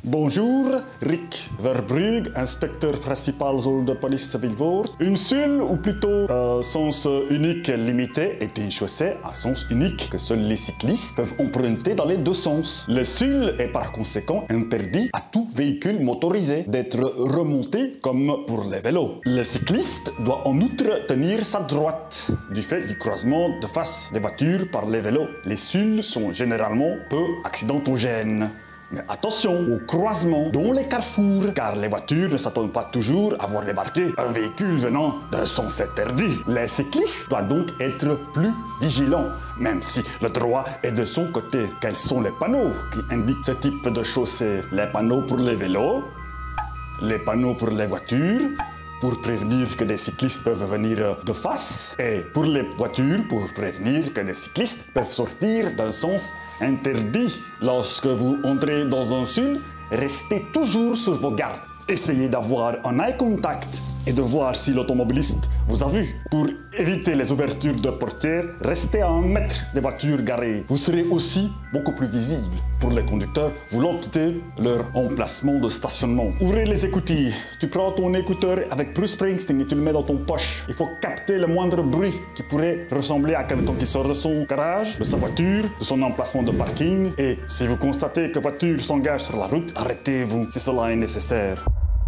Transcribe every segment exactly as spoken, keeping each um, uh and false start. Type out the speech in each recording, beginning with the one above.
Bonjour, Rick Verbrugge, inspecteur principal zone de police de Vilvoorde. Une seule, ou plutôt euh, sens unique limité, est une chaussée à sens unique que seuls les cyclistes peuvent emprunter dans les deux sens. Le seul est par conséquent interdit à tout véhicule motorisé d'être remonté comme pour les vélos. Le cycliste doit en outre tenir sa droite du fait du croisement de face des voitures par les vélos. Les seuls sont généralement peu accidentogènes. Mais attention au croisement, dont les carrefours, car les voitures ne s'attendent pas toujours à voir débarquer un véhicule venant d'un sens interdit. Les cyclistes doivent donc être plus vigilants, même si le droit est de son côté. Quels sont les panneaux qui indiquent ce type de chaussée? Les panneaux pour les vélos, les panneaux pour les voitures, pour prévenir que des cyclistes peuvent venir de face, et pour les voitures, pour prévenir que des cyclistes peuvent sortir d'un sens interdit. Lorsque vous entrez dans un sud, restez toujours sur vos gardes. Essayez d'avoir un eye contact et de voir si l'automobiliste vous a vu. Pour éviter les ouvertures de portières, restez à un mètre des voitures garées. Vous serez aussi beaucoup plus visible pour les conducteurs voulant quitter leur emplacement de stationnement. Ouvrez les écoutilles. Tu prends ton écouteur avec Bruce Springsteen et tu le mets dans ton poche. Il faut capter le moindre bruit qui pourrait ressembler à quelqu'un qui sort de son garage, de sa voiture, de son emplacement de parking. Et si vous constatez que voiture s'engage sur la route, arrêtez-vous si cela est nécessaire.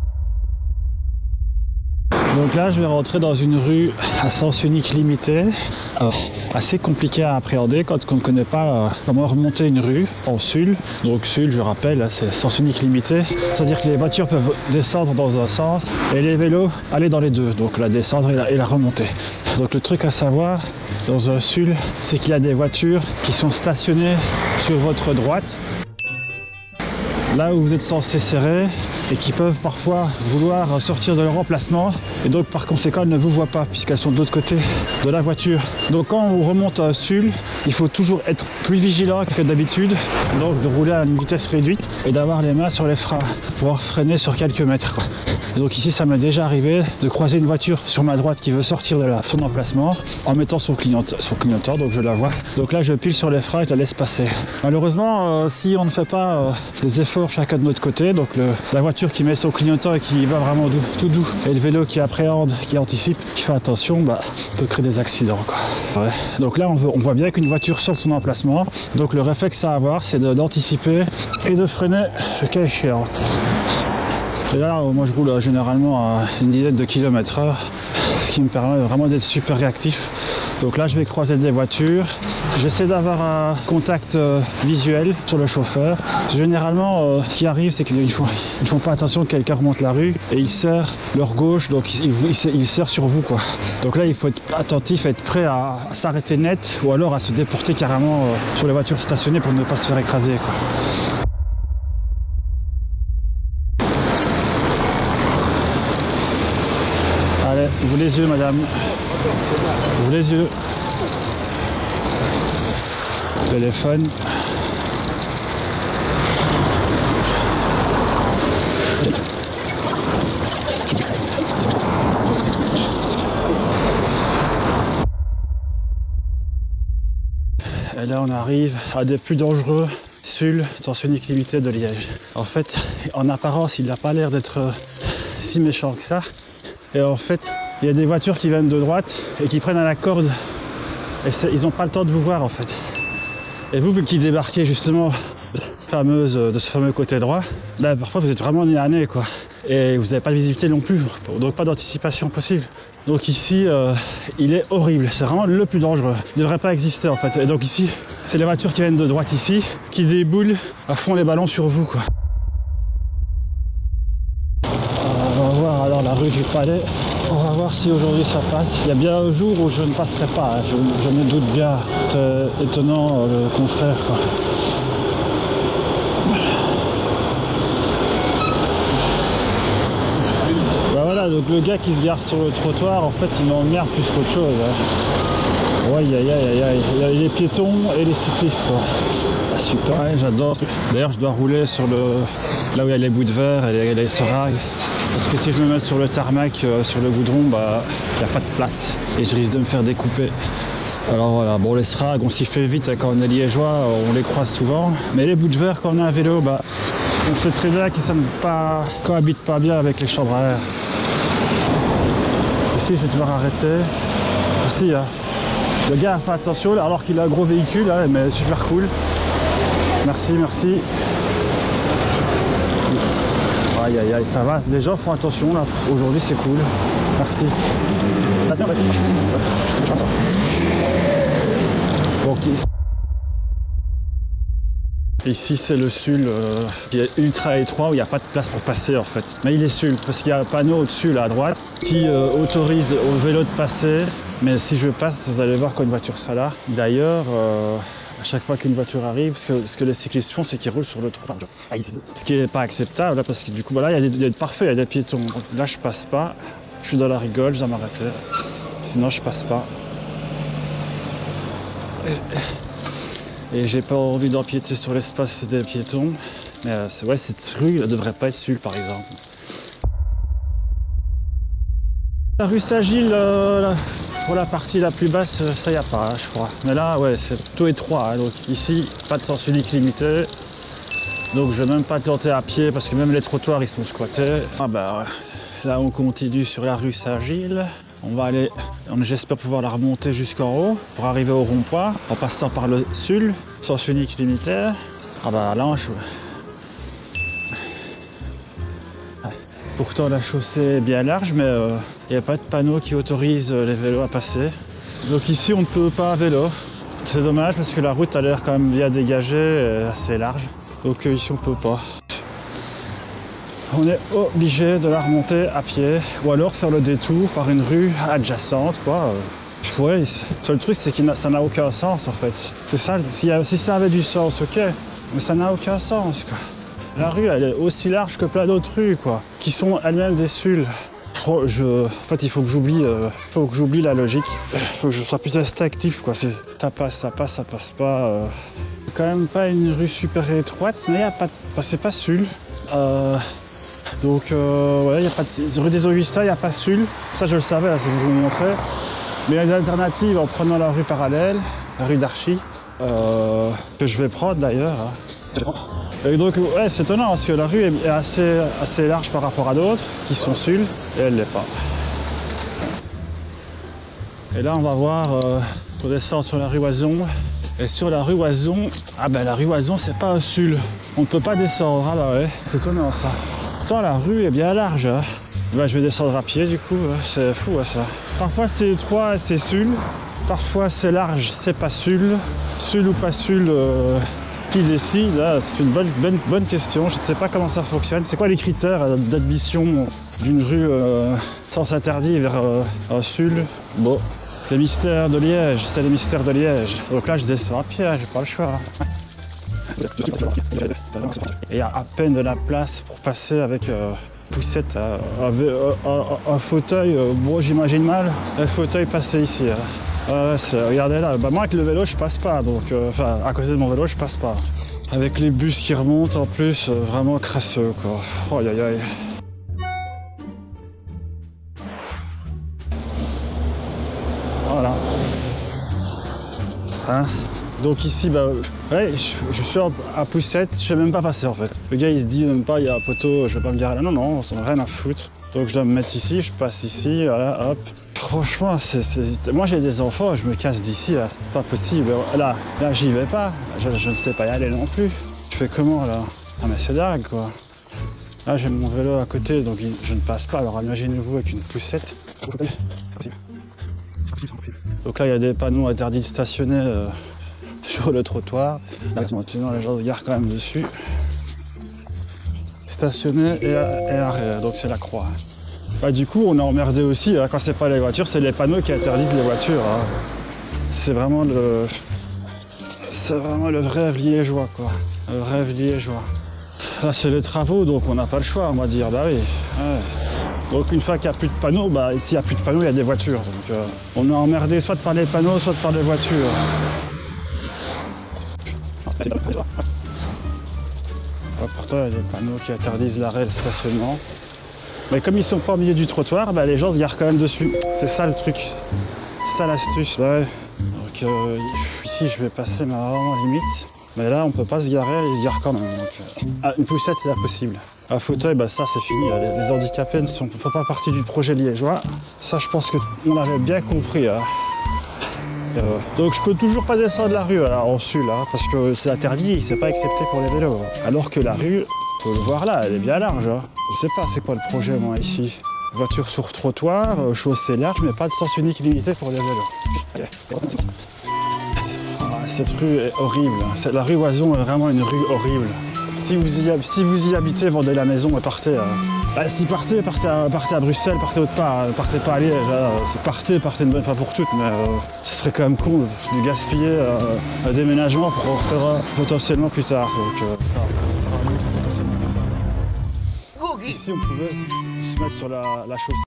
Donc là, je vais rentrer dans une rue à sens unique limité, euh, assez compliqué à appréhender quand on ne connaît pas euh, comment remonter une rue en sul. Donc sul, je rappelle, c'est sens unique limité, c'est-à-dire que les voitures peuvent descendre dans un sens et les vélos aller dans les deux, donc la descendre et la, et la remonter. Donc le truc à savoir dans un sul, c'est qu'il y a des voitures qui sont stationnées sur votre droite, là où vous êtes censé serrer, et qui peuvent parfois vouloir sortir de leur emplacement et donc par conséquent elles ne vous voient pas puisqu'elles sont de l'autre côté de la voiture. Donc quand on remonte un sul, il faut toujours être plus vigilant que d'habitude, donc de rouler à une vitesse réduite et d'avoir les mains sur les freins, pouvoir freiner sur quelques mètres, quoi. Et donc ici ça m'est déjà arrivé de croiser une voiture sur ma droite qui veut sortir de la, son emplacement en mettant son, clignoteur, son clignoteur, donc je la vois. Donc là je pile sur les freins et je la laisse passer. Malheureusement euh, si on ne fait pas euh, des efforts chacun de notre côté, donc le, la voiture qui met son clignoteur et qui va vraiment doux, tout doux, et le vélo qui appréhende, qui anticipe, qui fait attention, bah, peut créer des accidents, quoi. Ouais. Donc là on, veut, on voit bien qu'une voiture sort de son emplacement, donc le réflexe à avoir c'est d'anticiper et de freiner le cas échéant. Et là moi je roule généralement à une dizaine de kilomètres heure, ce qui me permet vraiment d'être super réactif. Donc là je vais croiser des voitures, j'essaie d'avoir un contact euh, visuel sur le chauffeur. Généralement euh, ce qui arrive c'est qu'ils ne font, ils font pas attention que quelqu'un remonte la rue et ils serrent leur gauche, donc ils, ils, ils serrent sur vous, quoi. Donc là il faut être attentif, être prêt à, à s'arrêter net ou alors à se déporter carrément euh, sur les voitures stationnées pour ne pas se faire écraser, quoi. Allez, ouvrez les yeux madame, ouvrez les yeux. Téléphone. Et là on arrive à des plus dangereux sul, sens unique limité de Liège. En fait, en apparence, il n'a pas l'air d'être si méchant que ça. Et en fait, il y a des voitures qui viennent de droite et qui prennent à la corde. Et ils n'ont pas le temps de vous voir en fait. Et vous, vu qui débarquez justement fameuse, de ce fameux côté droit, là parfois vous êtes vraiment nez à nez, quoi. Et vous n'avez pas de visibilité non plus, donc pas d'anticipation possible. Donc ici, euh, il est horrible, c'est vraiment le plus dangereux. Il ne devrait pas exister en fait. Et donc ici, c'est les voitures qui viennent de droite ici, qui déboulent à fond les ballons sur vous, quoi. On va voir alors la rue du Palais. On va voir si aujourd'hui ça passe. Il y a bien un jour où je ne passerai pas, hein. je, je me doute bien. C'est étonnant euh, le contraire, quoi. Bah voilà, donc le gars qui se gare sur le trottoir, en fait, il m'emmerde plus qu'autre chose, hein. Ouais, aïe aïe aïe aïe, il y a les piétons et les cyclistes, quoi. Ah, super, ouais, j'adore. D'ailleurs, je dois rouler sur le là où il y a les bouts de verre et les, les seringues. Parce que si je me mets sur le tarmac, euh, sur le goudron, bah, il n'y a pas de place et je risque de me faire découper. Alors voilà, bon les seringues, on s'y fait vite quand on est liégeois, on les croise souvent. Mais les bouts de verre quand on a un vélo, bah On sait très bien que ça ne pas, cohabite pas bien avec les chambres à air. Ici, je vais devoir arrêter. Ici, hein. Le gars fait attention là, alors qu'il a un gros véhicule, hein, mais super cool. Merci, merci. Aïe aïe aïe, ça va. Les gens font attention là. Aujourd'hui, c'est cool. Merci. Donc, ici, c'est le Sul euh, qui est ultra étroit où il n'y a pas de place pour passer en fait. Mais il est Sul parce qu'il y a un panneau au-dessus là à droite qui euh, autorise au vélo de passer. Mais si je passe, vous allez voir quand une voiture sera là. D'ailleurs, euh, à chaque fois qu'une voiture arrive, ce que, ce que les cyclistes font, c'est qu'ils roulent sur le trottoir. Ce qui n'est pas acceptable là, parce que du coup, bah, là, il y a des, il y a des parfaits, il y a des piétons. Donc, là, je passe pas. Je suis dans la rigole, je dois m'arrêter. Sinon, je passe pas. Et j'ai pas envie d'empiéter sur l'espace des piétons. Mais euh, c'est vrai, cette rue ne devrait pas être Sul, par exemple. La rue Saint-Gilles, euh, pour la partie la plus basse, ça y a pas, je crois. Mais là, ouais, c'est plutôt étroit. Hein, donc ici, pas de sens unique limité. Donc je vais même pas tenter à pied parce que même les trottoirs, ils sont squattés. Ah bah, là, on continue sur la rue Saint-Gilles. On va aller, j'espère pouvoir la remonter jusqu'en haut pour arriver au rond-point en passant par le Sul, sens unique limité. Ah bah là, je... Pourtant la chaussée est bien large, mais il euh, n'y a pas de panneau qui autorise les vélos à passer. Donc ici, on ne peut pas à vélo. C'est dommage parce que la route a l'air quand même bien dégagée et assez large. Donc euh, ici, on ne peut pas. On est obligé de la remonter à pied ou alors faire le détour par une rue adjacente, quoi. Ouais, le seul truc, c'est que ça n'a aucun sens, en fait. C'est ça, si, si ça avait du sens, ok, mais ça n'a aucun sens, quoi. La rue, elle est aussi large que plein d'autres rues, quoi, qui sont elles-mêmes des Suls. Je, en fait, il faut que j'oublie, euh, faut que j'oublie la logique. Il faut que je sois plus instinctif, quoi. Ça passe, ça passe, ça passe pas. Euh. C'est quand même pas une rue super étroite, mais y a pas, c'est pas Sul. Euh, donc, euh, ouais, y a pas de, rue des Augustins, il n'y a pas Sul. Ça, je le savais, là, c'est ce que je vous montrais. Mais il y a des alternatives en prenant la rue parallèle, la rue d'Archy, euh, que je vais prendre d'ailleurs. Hein. Et donc, ouais, c'est étonnant parce que la rue est assez, assez large par rapport à d'autres qui sont Sul et elle ne l'est pas. Et là, on va voir, euh, on descend sur la rue Oison. Et sur la rue Oison, ah ben la rue Oison, c'est pas un Sul. On ne peut pas descendre, ah bah ouais, c'est étonnant ça. Pourtant, la rue est bien large. Hein. Ben, je vais descendre à pied du coup, c'est fou hein, ça. Parfois c'est étroit, c'est Sul. Parfois c'est large, c'est pas Sul. Sul ou pas Sul, euh, qui décide? C'est une bonne, bonne, bonne question. Je ne sais pas comment ça fonctionne. C'est quoi les critères d'admission d'une rue euh, sens interdit vers euh, un Sul? Bon, c'est le mystère de Liège, c'est le mystère de Liège. Donc là je descends à pied, j'ai pas le choix. Et il y a à peine de la place pour passer avec euh, poussette, euh, un, un, un fauteuil, euh, bon j'imagine mal, un fauteuil passé ici. Hein. Euh, regardez là, bah, moi avec le vélo je passe pas, donc euh, enfin à côté de mon vélo je passe pas. Avec les bus qui remontent en plus, euh, vraiment crasseux quoi. Oh aïe aïe. Voilà. Hein? Donc ici, bah, ouais, je, je suis à poussette, je sais même pas passer en fait. Le gars il se dit même pas, il y a un poteau, je vais pas me garer là. Non, non, on n'a rien à foutre. Donc je dois me mettre ici, je passe ici, voilà, hop. Franchement, c'est, c'est... moi j'ai des enfants, je me casse d'ici, là, c'est pas possible. Là, là j'y vais pas, je, je ne sais pas y aller non plus. Je fais comment là? Ah mais c'est dingue quoi. Là j'ai mon vélo à côté, donc je ne passe pas. Alors imaginez-vous avec une poussette. C'est possible. C'est possible, c'est possible. Donc là il y a des panneaux interdits de stationner euh, sur le trottoir. Sinon les gens se garent quand même dessus. Stationner et, et arrêt, donc c'est la croix. Bah, du coup, on est emmerdé aussi. Hein. Quand c'est pas les voitures, c'est les panneaux qui interdisent les voitures. Hein. C'est vraiment le, c'est vraiment le rêve liégeois, quoi. Le rêve liégeois. Là, c'est les travaux, donc on n'a pas le choix, on va dire. Bah oui. Ouais. Donc une fois qu'il n'y a plus de panneaux, bah s'il n'y a plus de panneaux, il y a des voitures. Donc euh, on est emmerdé soit par les panneaux, soit par les voitures. Ah, pourtant, il y a des panneaux qui interdisent l'arrêt et le stationnement. Mais comme ils sont pas au milieu du trottoir, bah, les gens se garent quand même dessus. C'est ça le truc. C'est ça l'astuce. Ouais. Donc euh, ici, je vais passer ma vraiment limite. Mais là, on peut pas se garer, il se gare quand même. Donc, euh, ah, une poussette, c'est impossible. Un fauteuil, bah, ça, c'est fini. Les, les handicapés ne sont, font pas partie du projet liégeois. Ça, je pense qu'on l'avait bien compris. Hein. Euh, donc, je peux toujours pas descendre la rue là, en Sul, hein, parce que c'est interdit, c'est pas accepté pour les vélos. Alors que la rue, faut le voir là, elle est bien large. Hein. Je sais pas, c'est quoi le projet, moi, ici? Voiture sur trottoir, euh, chaussée large, mais pas de sens unique illimité pour les vélos. Ah, cette rue est horrible. La rue Oison est vraiment une rue horrible. Si vous y, si vous y habitez, vendez la maison et partez. Euh. Bah, si partez, partez à, partez à Bruxelles, partez autre part, euh, partez pas à Liège. Euh, partez, partez une bonne fois pour toutes, mais euh, ce serait quand même con de, de gaspiller euh, un déménagement pour en faire euh, potentiellement plus tard. Donc, euh, potentiellement plus tard. Ici, on pouvait se, se mettre sur la, la chaussée.